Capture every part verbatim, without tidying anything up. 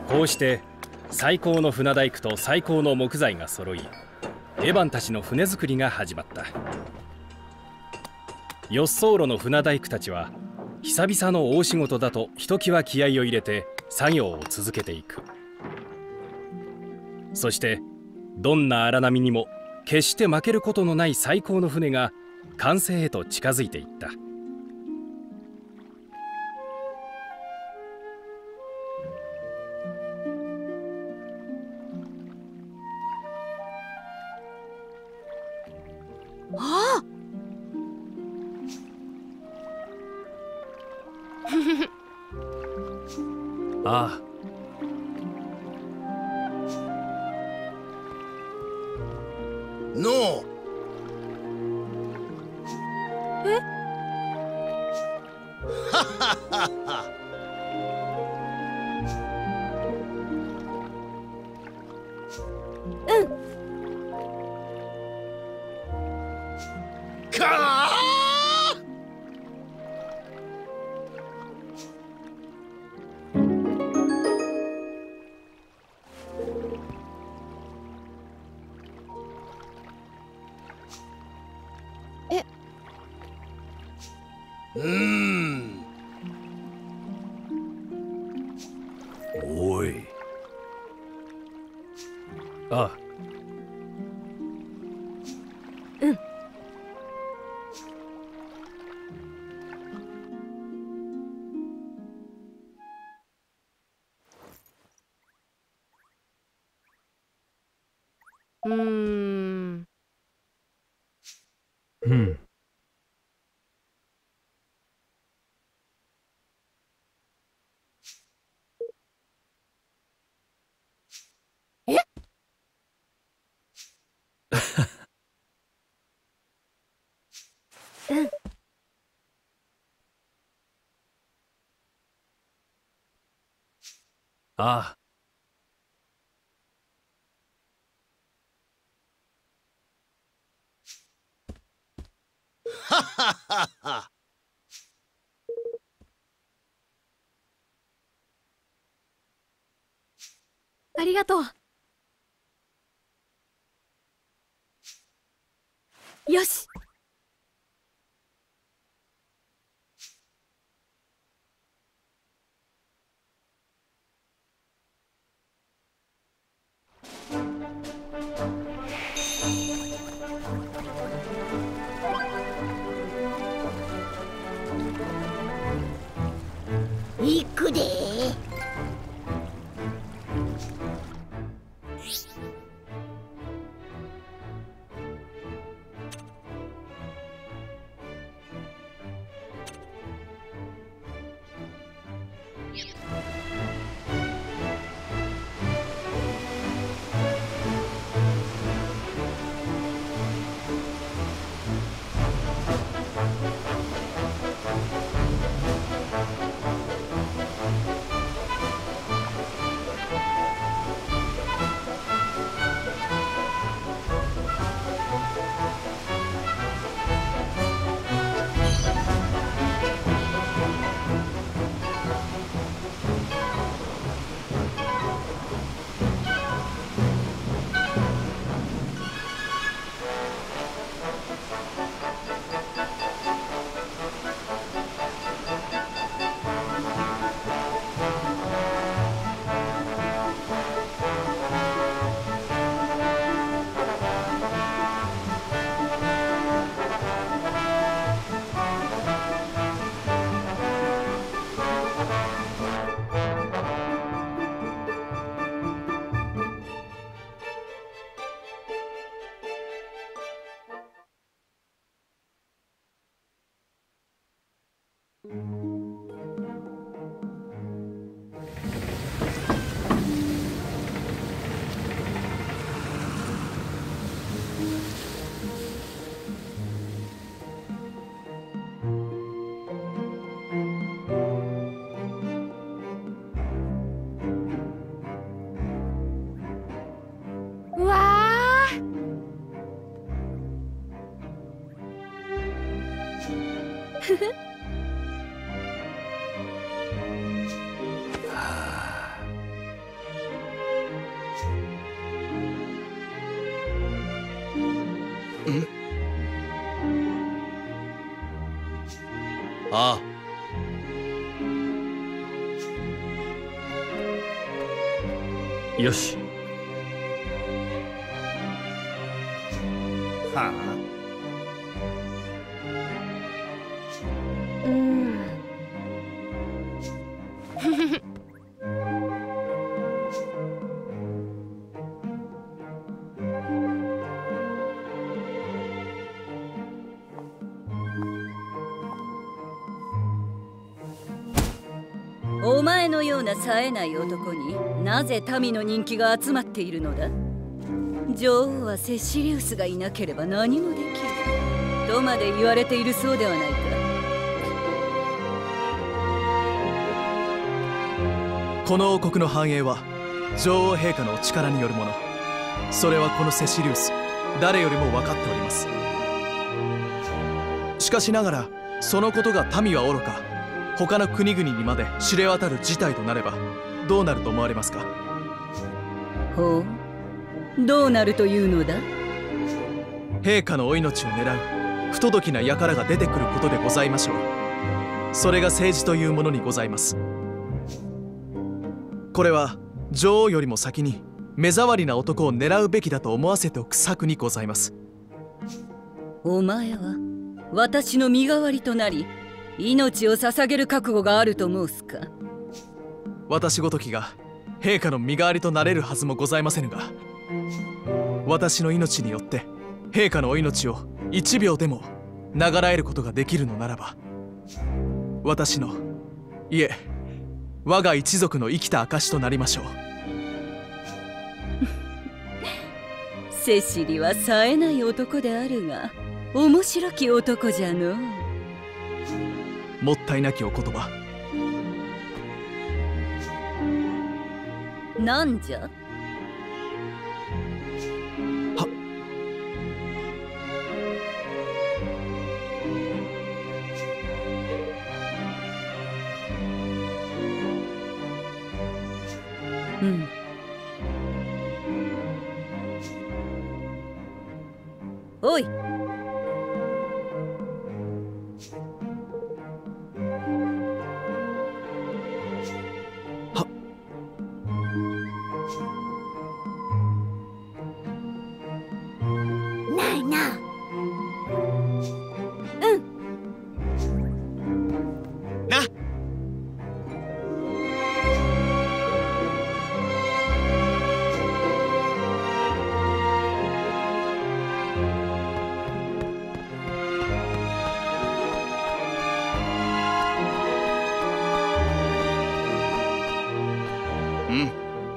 こうして最高の船大工と最高の木材が揃い、エヴァンたちの船作りが始まった。ヨッソーロの船大工たちは久々の大仕事だとひときわ気合を入れて作業を続けていく。そしてどんな荒波にも決して負けることのない最高の船が完成へと近づいていった。 ああああ。 ノー。 え？ はははは。 うん。 かあ。 え。 うーん。 おい。ああ。 うん。うーん。 うん。 え？うん。 ああ。 はははは。 ありがとう。よし。 行くで。 よし。 はうーん。 お前のような冴えない男になぜ民の人気が集まっているのだ。女王はセシリウスがいなければ何もできるとまで言われているそうではないか。 この王国の繁栄は女王陛下のお力によるもの。それはこのセシリウス誰よりも分かっております。しかしながらそのことが民はおろか他の国々にまで知れ渡る事態となればどうなると思われますか。 ほう、どうなるというのだ。 陛下のお命を狙う不届きな輩が出てくることでございましょう。それが政治というものにございます。これは女王よりも先に目障りな男を狙うべきだと思わせておく策にございます。 お前は私の身代わりとなり命を捧げる覚悟があると申すか。 私ごときが陛下の身代わりとなれるはずもございませぬが、私の命によって陛下のお命を一秒でも長らえることができるのならば、私のいえ我が一族の生きた証となりましょう。 セシリは冴えない男であるが面白き男じゃのう。 もったいなきお言葉。 なんじゃ。 はうん。おい。 ないな。な。うん。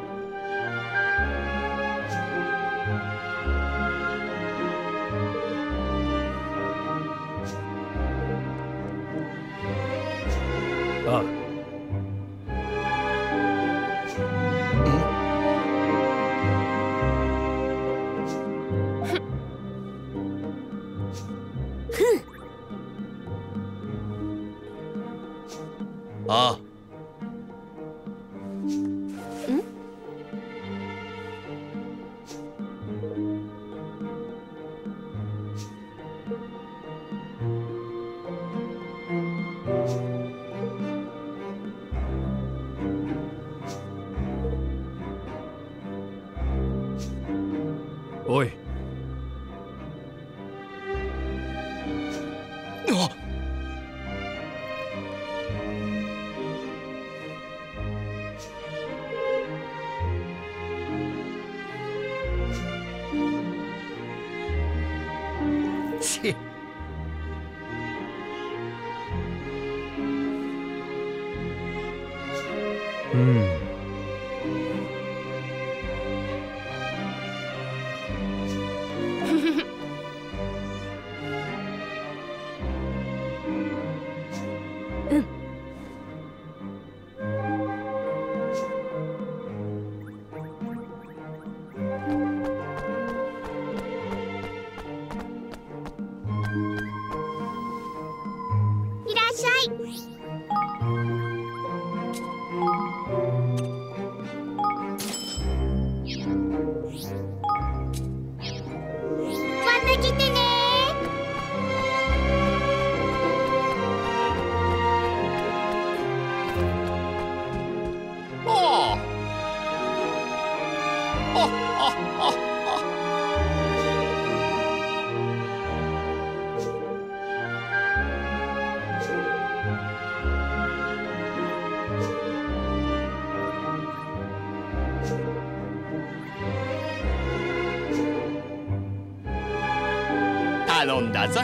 ああ。 ああ。 おい。 あ。ち。 うん。 いらっしゃい。また来てね。おお。 頼んだぞい。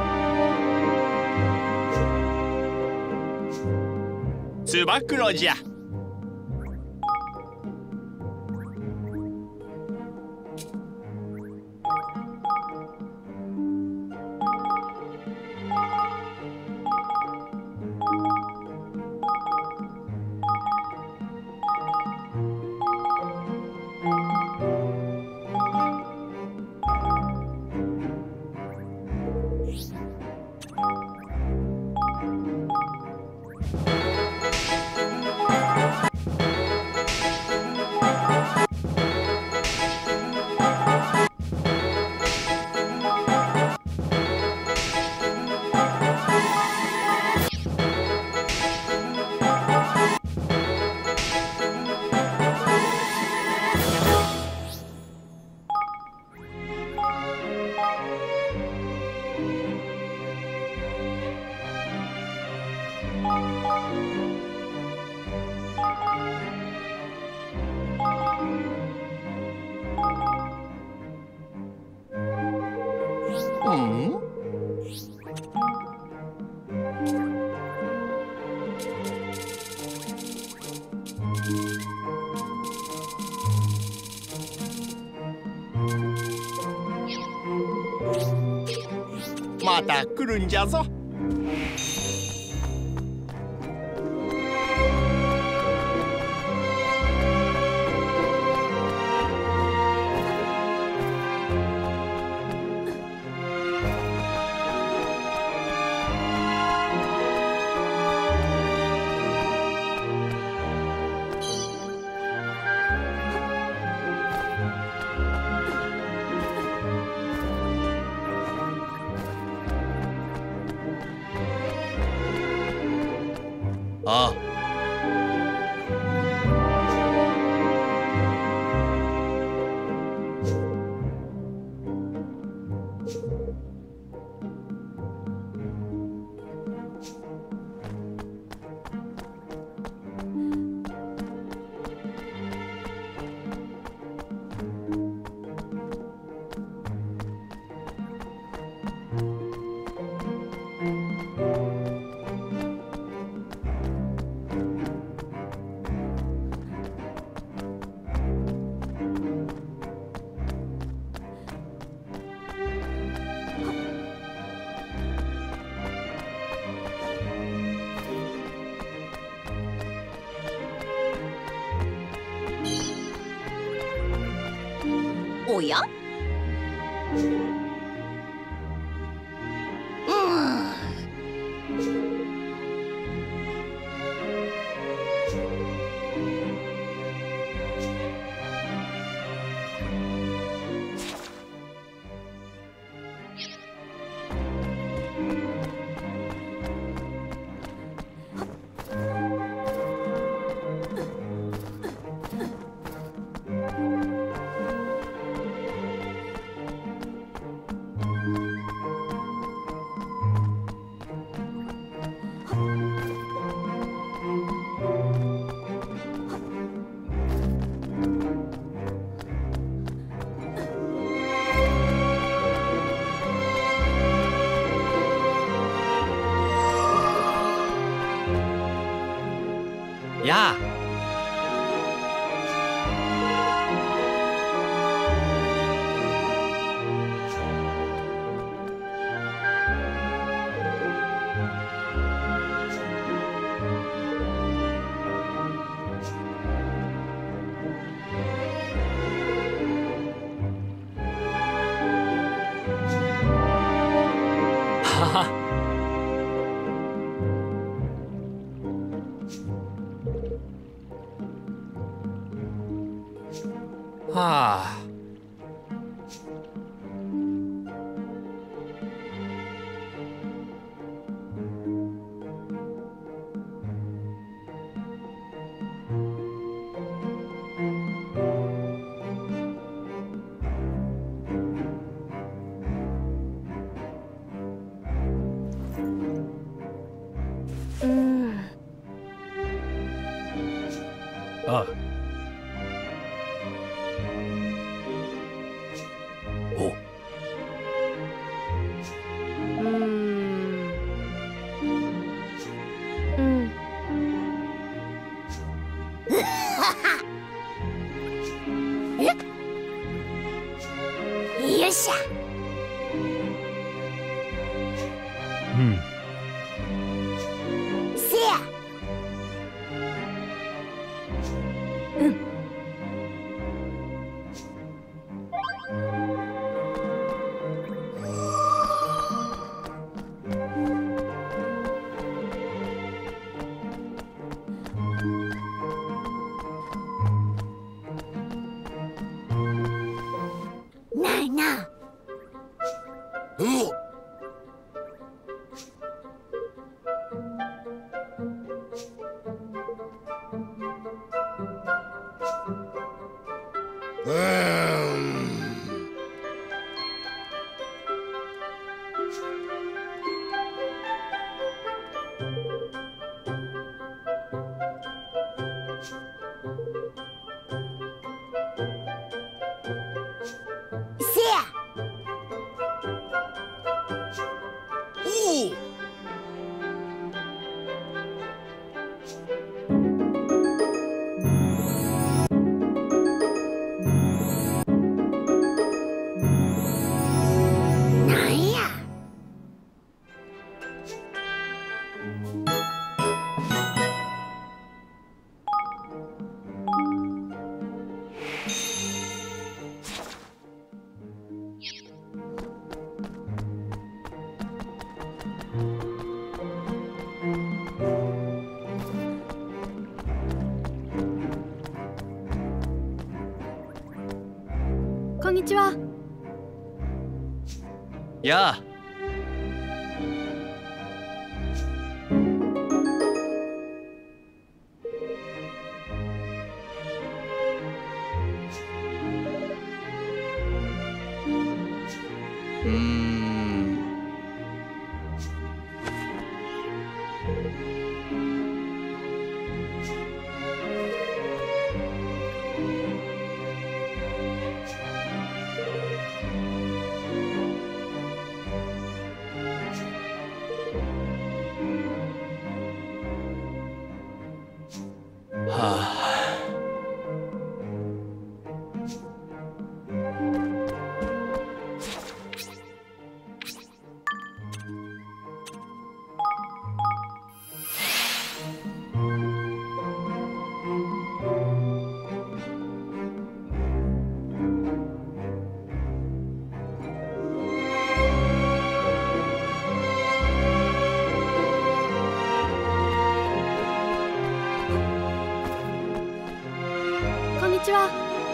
つば九郎じゃ。うん？また来るんじゃぞ。ああ。 おや？ やあ。はは。はあ。 うん。 ああ。お。 うーん。 せや。 おお。 なんや。 こんにちは。 やあ。うーん。はあ。 こんにちは。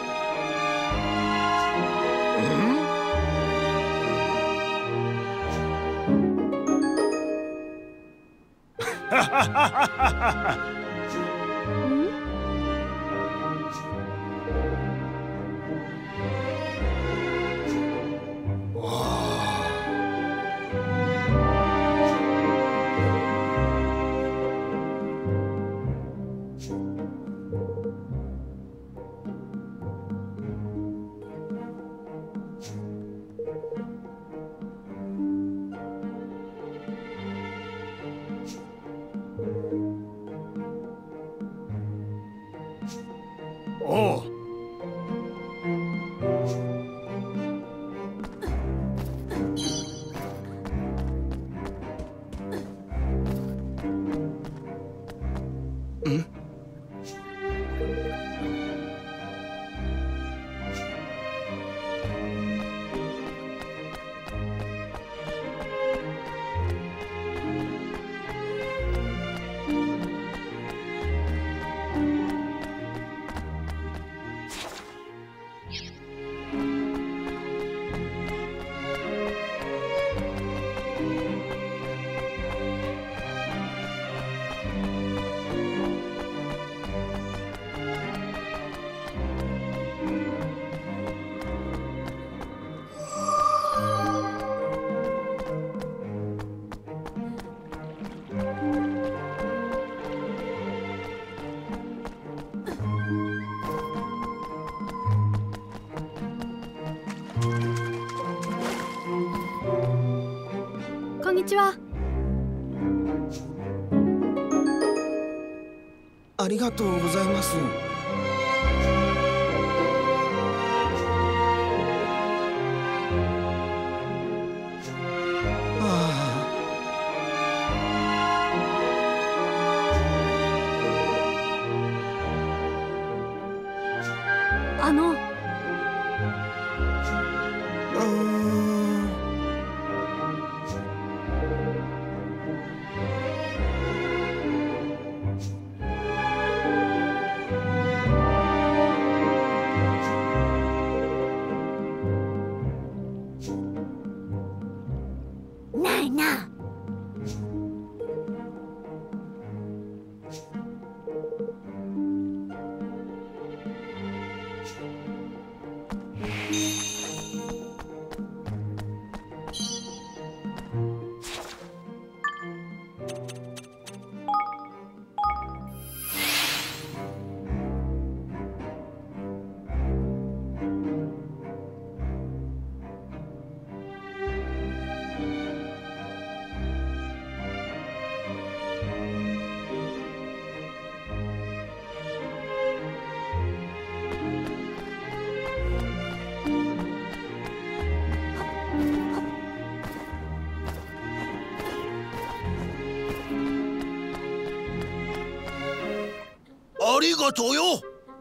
おう。 こんにちは。 ありがとうございます。 あの。 うーん。 ないな。 ありがとうよ。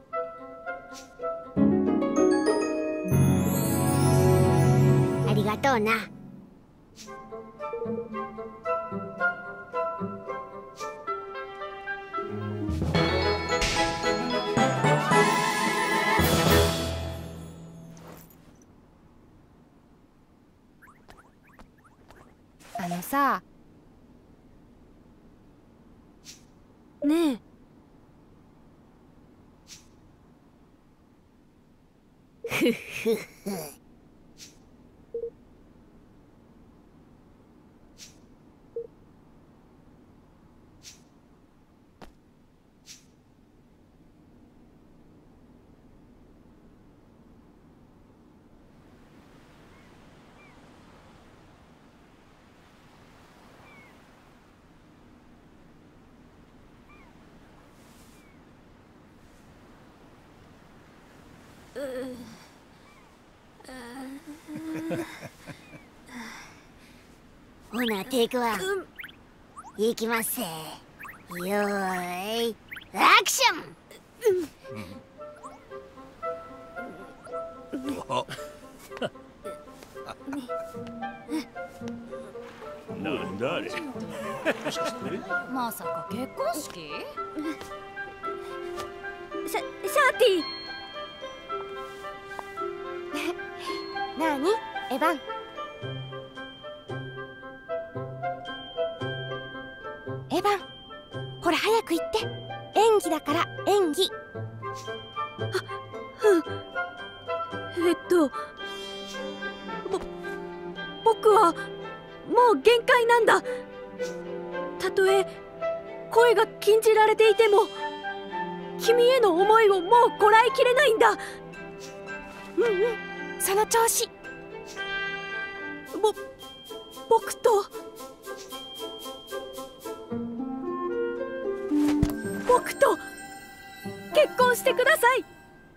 ありがとうな。 あのさ、ねえ、 ふっふっふ。ほな、テイクワン、いきますせ。よーい、アクション。 なんだあれ。 まさか結婚式？ シャシャーティーなあにエヴァン、エヴァン、ほら早く言って。演技だから演技。あ、うん。えっとぼ僕はもう限界なんだ。たとえ声が禁じられていても君への思いをもうこらえきれないんだ。うんうん、その調子。ぼ僕と僕と結婚してください。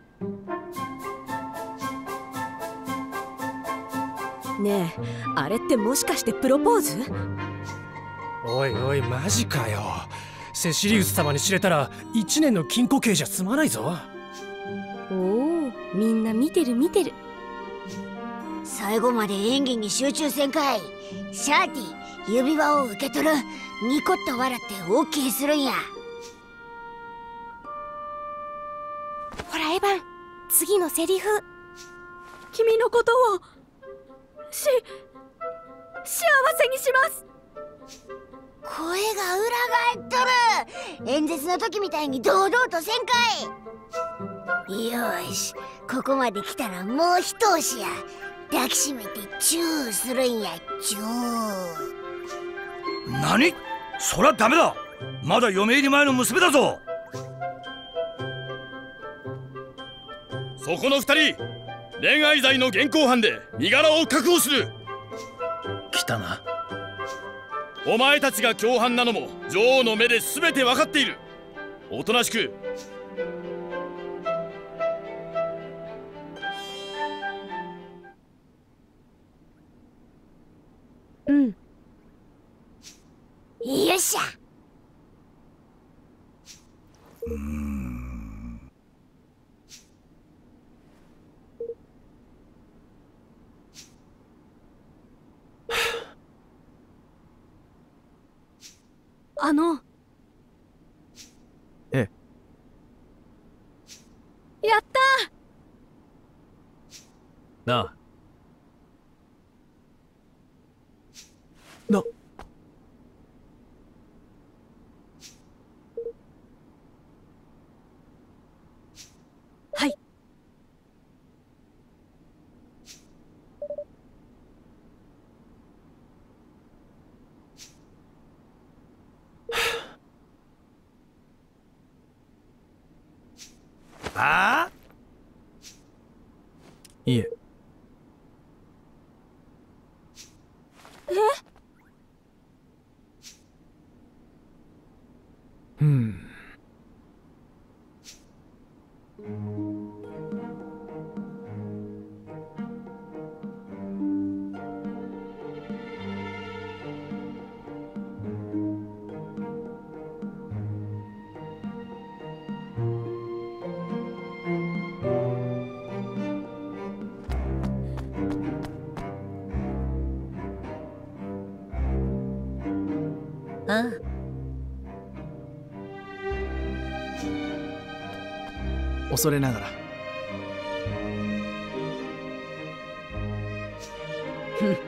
ねえ、あれってもしかしてプロポーズ？ おいおい、マジかよ。セシリウス様に知れたら一年の禁錮刑じゃ済まないぞ。 おお、みんな見てる見てる。 最後まで演技に集中せんかい。シャーティ、指輪を受け取る。ニコッと笑ってオッケーするんや。 ほらエヴァン、次のセリフ。君のことをし幸せにします。 声が裏返っとる。演説の時みたいに堂々とせんかい。よーし、ここまで来たらもう一押しや。抱きしめてチューするんや。チュー。 何？そりゃダメだ。まだ嫁入り前の娘だぞ。 そこの二人、恋愛罪の現行犯で身柄を確保する。 来たな。 お前たちが共犯なのも女王の目で全て分かっている。おとなしく。 うん。 よっしゃ。 うーん。 あのええ、やったー。 なあ。なはい。 ああ？ いえ。うん。 あ恐れながら。 ふん。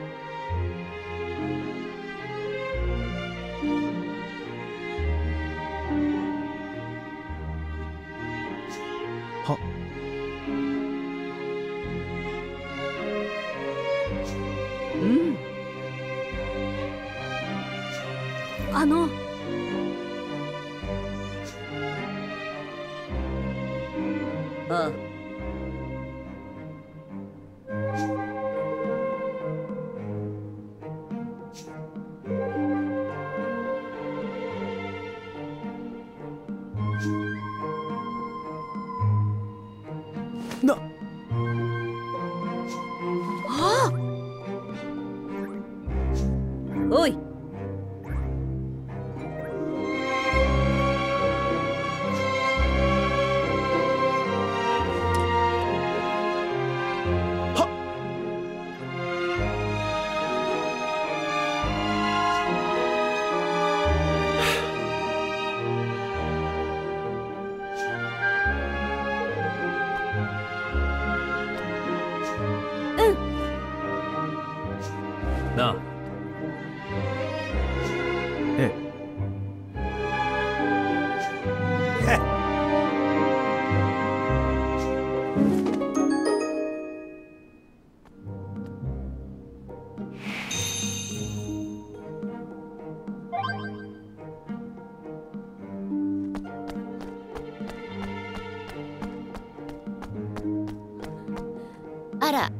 は。 うん。 あのああ。 な。 あおい。 なあ。 ええ。 あら、